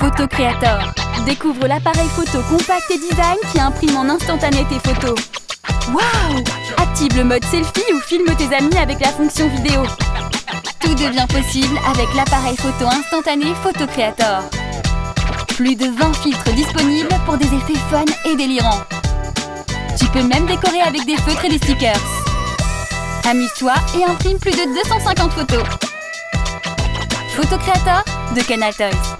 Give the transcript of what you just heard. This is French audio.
Photo Creator. Découvre l'appareil photo compact et design qui imprime en instantané tes photos. Waouh! Active le mode selfie ou filme tes amis avec la fonction vidéo. Tout devient possible avec l'appareil photo instantané Photo Creator. Plus de 20 filtres disponibles pour des effets fun et délirants. Tu peux même décorer avec des feutres et des stickers. Amuse-toi et imprime plus de 250 photos. Photo Creator de Canal Toys.